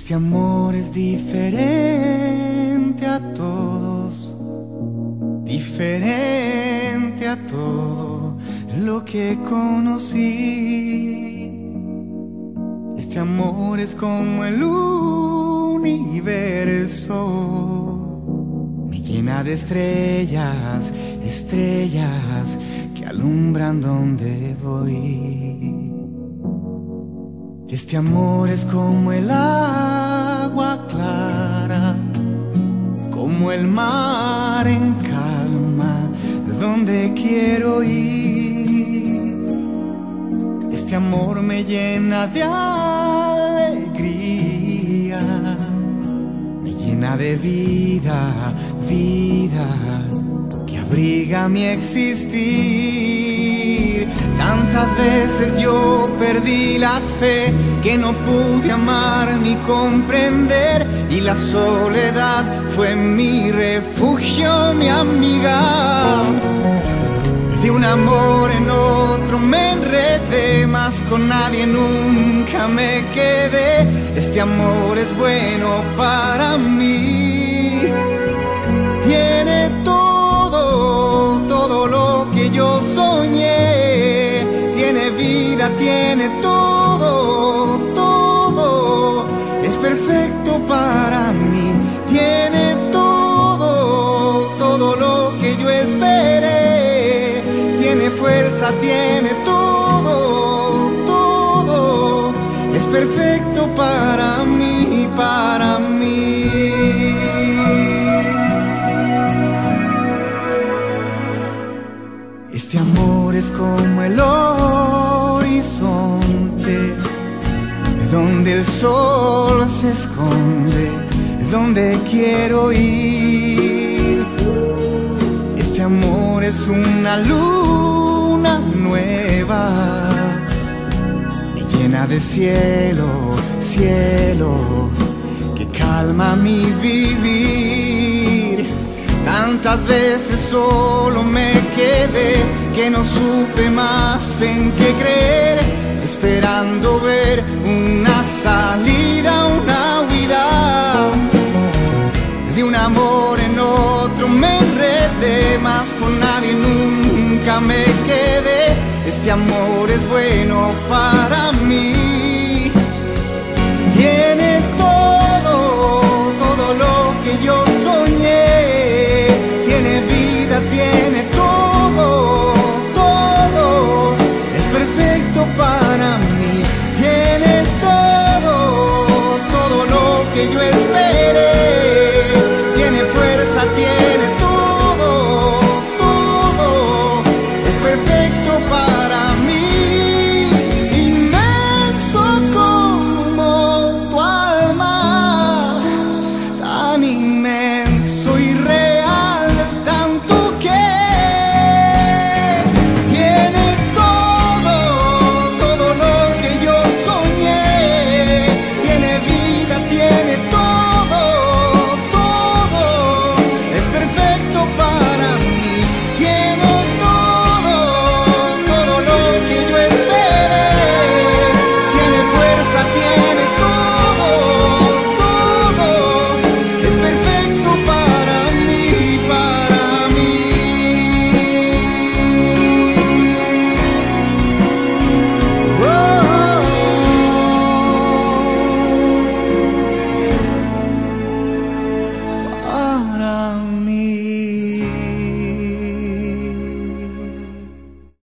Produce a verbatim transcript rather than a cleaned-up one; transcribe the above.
Este amor es diferente a todos, diferente a todo lo que conocí. Este amor es como el universo, me llena de estrellas, estrellas que alumbran donde voy. Este amor es como el agua clara, como el mar en calma, donde quiero ir. Este amor me llena de alegría, me llena de vida, vida que abriga mi existir. Tantas veces yo perdí la fe, que no pude amar ni comprender, y la soledad fue mi refugio, mi amiga. De un amor en otro me enredé, mas con nadie nunca me quedé. Este amor es bueno para mí. Tiene todo, todo lo que yo soñé. Tiene vida, tiene todo, todo. Es perfecto para mí. Tiene todo, todo lo que yo esperé. Tiene fuerza, tiene todo, todo. Es perfecto para mí, para mí. Este amor es como el horizonte, donde el sol se esconde, donde quiero ir. Este amor es una luna nueva, me llena de cielo, cielo, que calma mi vivir. Tantas veces solo me quedé, que no supe más en qué creer, esperando ver una salida, una huida. De un amor en otro me enredé, mas con nadie nunca me quedé. Este amor es bueno para mí. Tiene